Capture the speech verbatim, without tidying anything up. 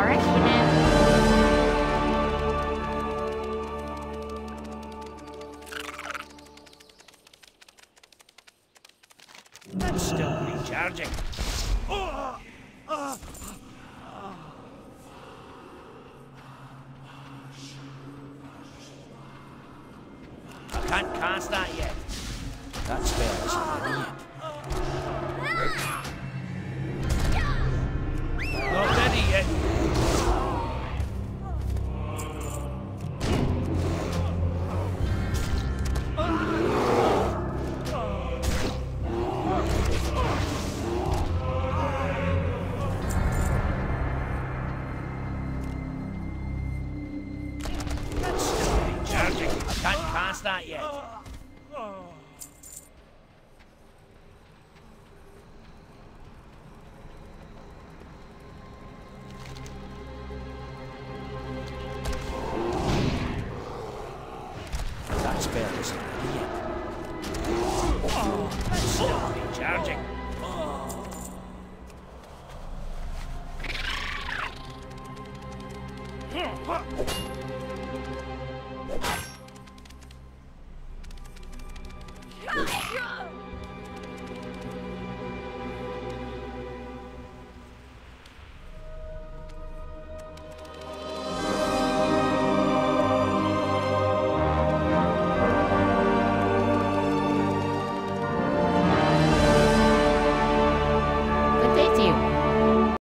Alright, you know. That's still recharging. Oh, uh, I can't cast that yet. That spell isn't ready yet. Not ready yet. That's still recharging. I can't cast that yet. That spell isn't ready yet. That's still recharging.